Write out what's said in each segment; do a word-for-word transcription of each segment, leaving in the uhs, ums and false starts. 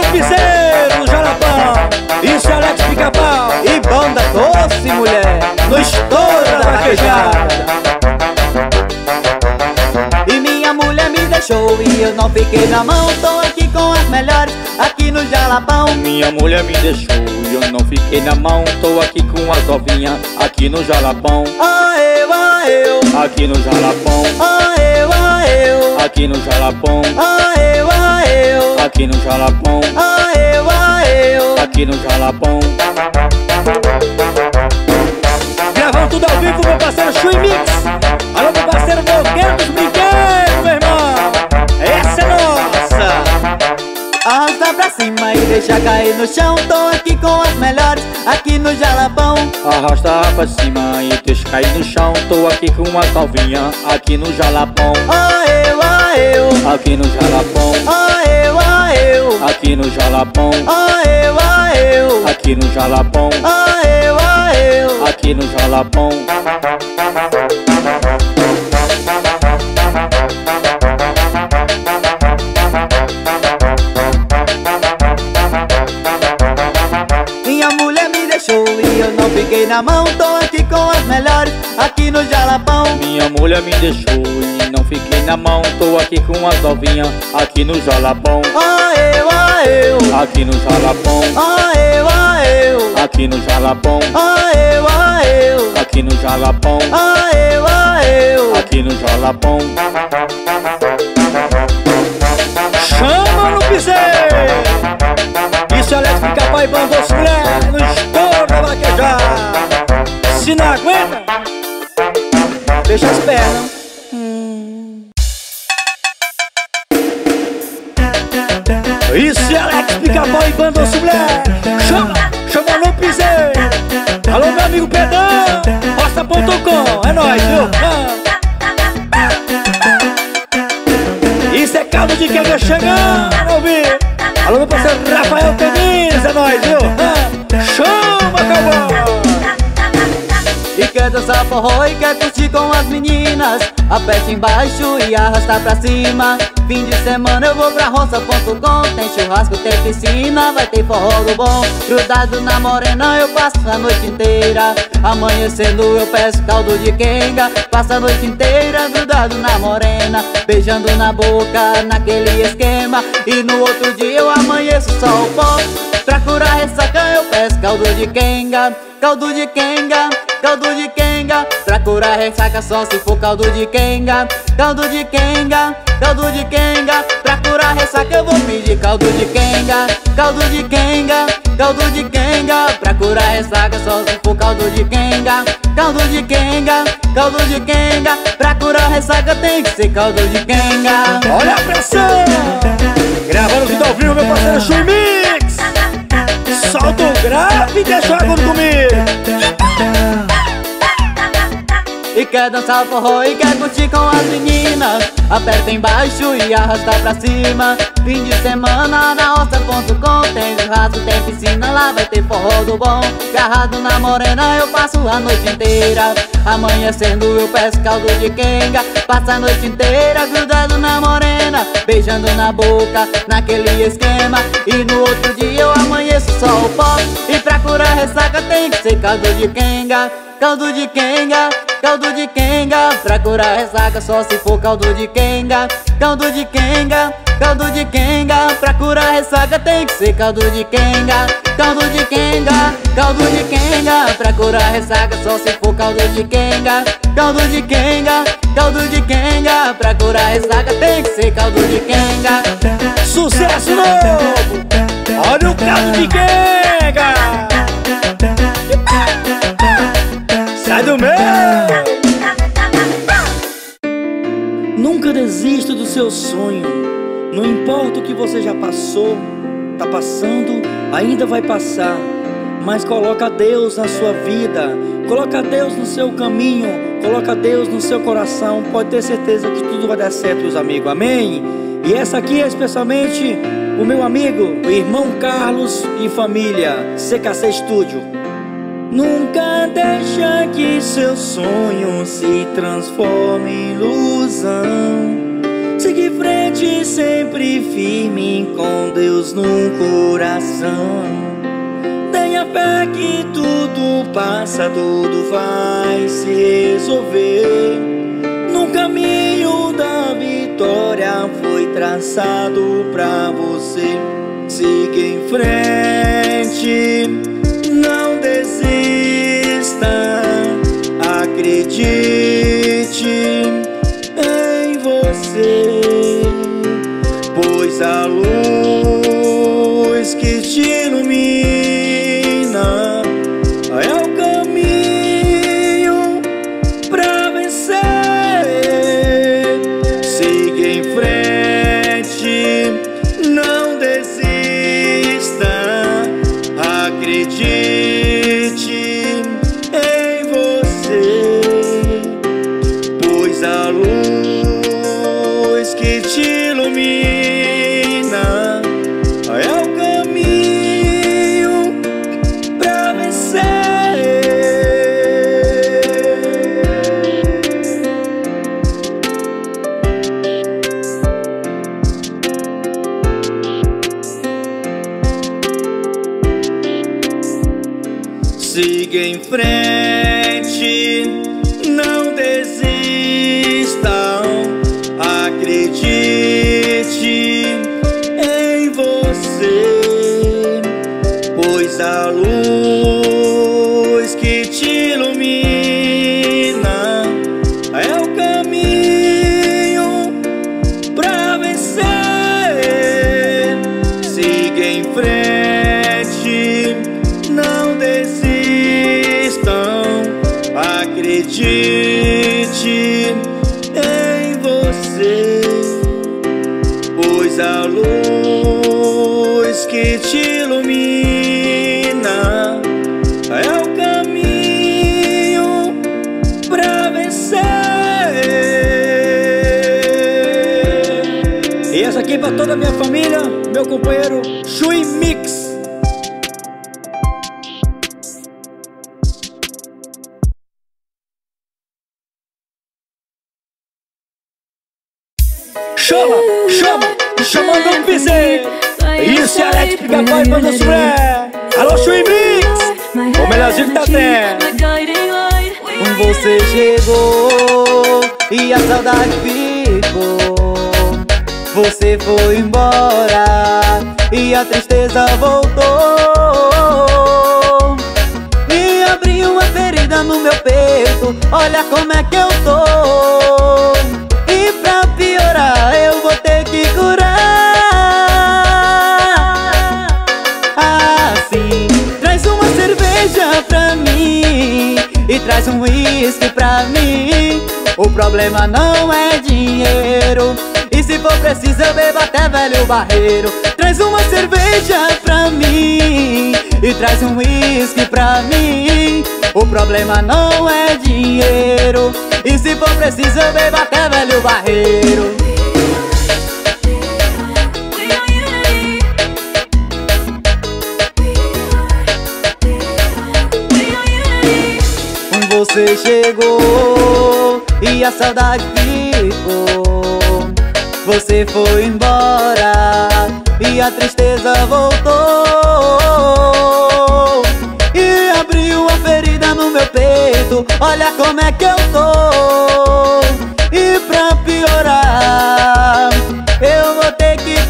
piseiro, jalapão. Isso é Alex Pica-Pau e banda doce, mulher, no estouro da vaquejada. E minha mulher me deixou e eu não fiquei na mão. Tô aqui com as melhores, aqui no Jalapão. Minha mulher me deixou e eu não fiquei na mão. Tô aqui com as novinhas, aqui no Jalapão. Ah, eu, ah, eu, aqui no Jalapão. Ah, eu, ah, eu, aqui no Jalapão. Ah, eu, ah, eu, aqui no Jalapão. Ah, eu, ah, eu, aqui no Jalapão. Gravando tudo ao vivo, meu parceiro Chui Mix. Alô, meu parceiro Nogueira dos Brinquedos, meu irmão. Essa é nossa. Arrasta pra cima e deixa cair no chão. Tô aqui com as melhores, aqui no Jalapão. Arrasta pra cima e deixa cair no chão. Tô aqui com as novinhas, aqui no Jalapão. Ah, eu, ah, eu, aqui no Jalapão. Ah, eu, ah, eu, aqui no Jalapão. Ah, eu, ah, eu, aqui no Jalapão. Ah, eu, ah, eu, aqui no Jalapão. Minha mulher me deixou e eu não fiquei na mão. Tô aqui com as melhores, aqui no Jalapão. Minha mulher me deixou e não fiquei na mão. Tô aqui com as novinhas, aqui no Jalapão. Ah, eu, ah, eu, aqui no Jalapão. Ah, eu, ah, eu, aqui no Jalapão. Ah, eu, ah, eu, aqui no Jalapão. Ah, eu, ah, eu, aqui no Jalapão. Chama no piseiro. Isso é Alex Pica-Pau e banda doce, mulher, no estouro da vaquejada. Se não aguenta, deixa as pernas. hum. Isso é Alex Pica-Pau e banda doce, mulher. Chama, chama no piseiro. Alô, meu amigo Pedão, roça ponto com, é nóis, viu? Ah. Isso é caldo de quenga chegando, ouvir. Alô, meu parceiro Rafael Tenis, é nóis, viu? Ah. Chama, cowboy. E quer dançar forró e quer curtir com as meninas, aperte embaixo e arrasta pra cima. Fim de semana eu vou pra roça ponto com. Tem churrasco, tem piscina, vai ter forró do bom. Grudado na morena eu passo a noite inteira. Amanhecendo eu peço caldo de quenga. Passo a noite inteira grudado na morena, beijando na boca, naquele esquema. E no outro dia eu amanheço só o pó. Pra curar ressaca eu peço caldo de quenga. Caldo de quenga, caldo de quenga. Pra curar ressaca só se for caldo de quenga. Caldo de quenga, caldo de quenga. Pra curar ressaca eu vou pedir caldo de quenga. Caldo de quenga, caldo de quenga. Pra curar ressaca só se for caldo de quenga. Caldo de quenga, caldo de quenga. Pra curar ressaca tem que ser caldo de quenga. Olha a pressão. Gravando vídeo ao vivo, meu parceiro Chui Mix. Solta o grave e deixa o agudo comigo. E quer dançar forró e quer curtir com as meninas, aperta embaixo e arrasta pra cima. Fim de semana na roça ponto com. Tem churrasco, tem piscina, lá vai ter forró do bom. Agarrado na morena eu passo a noite inteira. Amanhecendo eu peço caldo de quenga. Passa a noite inteira grudado na morena, beijando na boca, naquele esquema. E no outro dia eu amanheço só o pó. E pra curar ressaca tem que ser caldo de quenga. Caldo de quenga, caldo de quenga. Pra curar ressaca só se for caldo de quenga. Caldo de quenga, caldo de quenga. Pra curar ressaca tem que ser caldo de quenga. Caldo de quenga, caldo de quenga. Pra curar ressaca só se for caldo de quenga. Caldo de quenga, caldo de quenga. Pra curar ressaca tem que ser caldo de quenga. Sucesso novo! Olha o caldo de quenga! Sai do meio! Nunca desista do seu sonho. Não importa o que você já passou, tá passando, ainda vai passar. Mas coloca Deus na sua vida, coloca Deus no seu caminho, coloca Deus no seu coração. Pode ter certeza que tudo vai dar certo, meus amigos, amém? E essa aqui é especialmente o meu amigo, o irmão Carlos e família, C K C Studio. Nunca deixa que seu sonho se transforme em ilusão. Siga em frente, sempre firme, com Deus no coração. Tenha fé que tudo passa, tudo vai se resolver. No caminho da vitória foi traçado pra você. Siga em frente, não desista, acredite em você, pois a luz que te ilumina é o caminho pra vencer. Siga em frente, não desista, acredite em você, pois a luz que te ilumina é o caminho pra vencer. Siga em frente, não desista, acredite em você, pois a luz que te ilumina é o caminho pra vencer. Siga em frente, não desistam, acredite em você, pois a luz que te ilumina é o caminho pra vencer. E essa aqui pra toda a minha família, meu companheiro Chui Mix. Chama, chama, chamando o piseiro. Isso é Alex Pica-Pau e Banda Sué. Alô, Chui Mix, o melhorzinho que tá tendo. Você chegou e a saudade ficou. Você foi embora e a tristeza voltou. E abriu uma ferida no meu peito, olha como é que eu tô. E pra piorar eu vou ter que curar. Assim, traz uma cerveja pra mim e traz um uísque pra mim. O problema não é dinheiro, e se for preciso eu bebo até velho barreiro. Traz uma cerveja pra mim e traz um uísque pra mim. O problema não é dinheiro, e se for preciso eu bebo até velho barreiro. Você chegou e a saudade ficou. Você foi embora e a tristeza voltou. E abriu a ferida no meu peito, olha como é que eu tô. E pra piorar eu vou ter que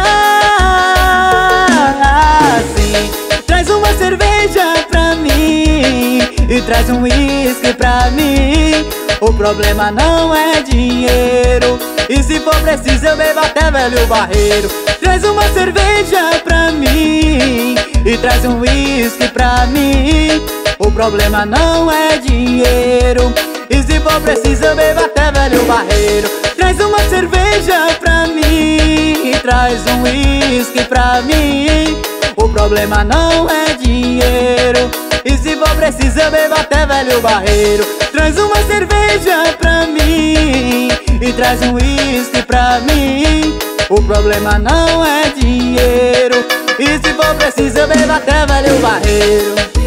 curar. Assim, traz uma cerveja pra mim e traz um uísque pra mim. O problema não é dinheiro, e se for preciso eu bebo até velho barreiro. Traz uma cerveja pra mim e traz um uísque pra mim. O problema não é dinheiro, e se for preciso eu bebo até velho barreiro. Traz uma cerveja pra mim e traz um uísque pra mim. O problema não é dinheiro, e se for preciso eu bebo até velho barreiro. Traz uma cerveja pra mim e traz um uísque pra mim. O problema não é dinheiro, e se for preciso eu bebo até velho barreiro.